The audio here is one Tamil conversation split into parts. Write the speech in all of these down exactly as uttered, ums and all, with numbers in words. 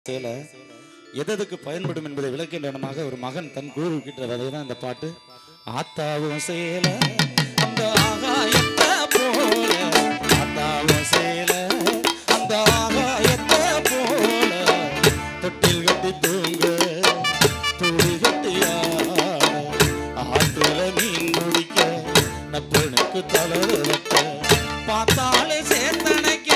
சேல எதற்கு பயன்படும் என்பதை விளக்கின்றனமாக ஒரு மகன் தன் குரு கிட்ட வதைதான் இந்த பாட்டு. ஆத்தாவும் சேல அந்த ஆகாயத்தை போல, ஆத்தாவும் சேல அந்த ஆகாயத்தை போல, தொட்டில் கட்டி தூங்க துளி கட்டியாட, ஆத்துல மீன் முடிக்க நப்பனுக்கு தளர வைக்க, பார்த்தாலே சேத்தனைக்கே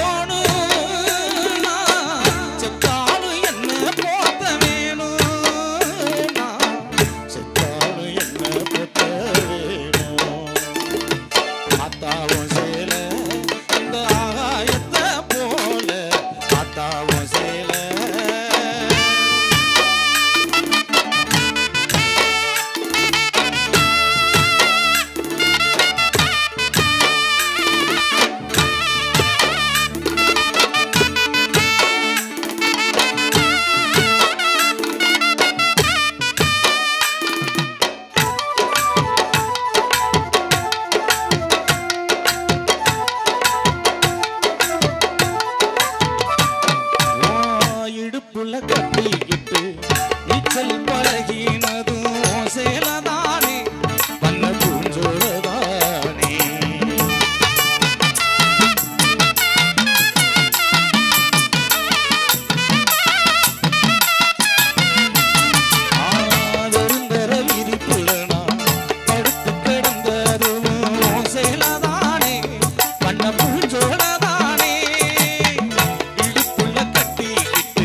கட்டிக்கிட்டு நீச்சல் பழகினதும் சேலதானே, பண்ண பூஞ்சோலதானே. ஆதருந்தர விரிப்புலனா படுத்து கிடந்ததும் சேலதானே, பண்ண பூஞ்சோலதானே. இடுப்புள்ள கட்டிக்கிட்டு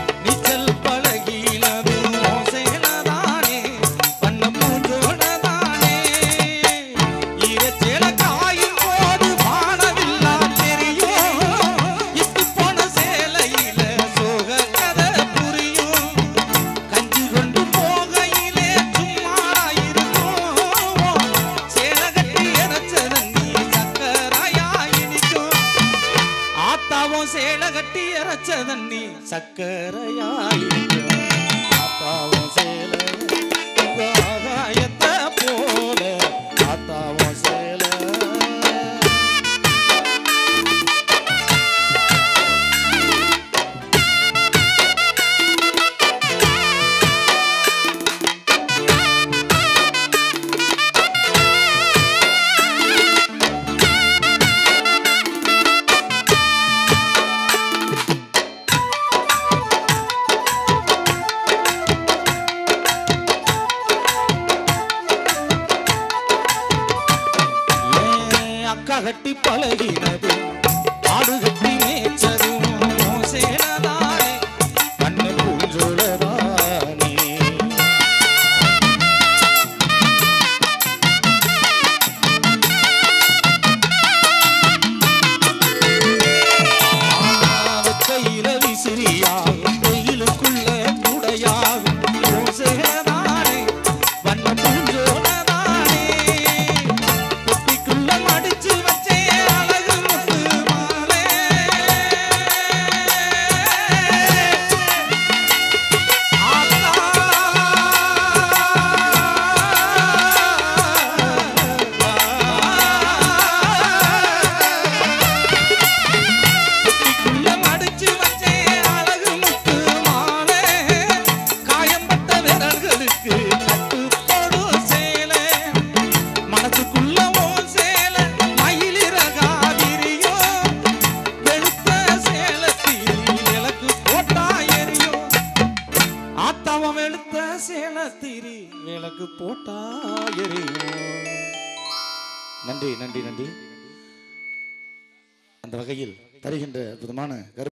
சேல கட்டி அரைச்சதண்ணி சக்கரையாய், ஆத்தாவும் சேல ஆகாயத்தை போல, ஆத்தாவும் சேல. கட்டி பழகினது ஆடு கட்டி மேய்ச்சதும் சேலதானே, பண்ண பூஞ்சோலதானே. கையில விசிறியாகும் வெயிலுக்குள்ள கூடையாகும் சேலதானே, பண்ண பூஞ்சோலதானே. சேலத்திரி விளக்கு போட்டா எரியும். நன்றி நன்றி நன்றி. அந்த வகையில் தருகின்ற அற்புதமான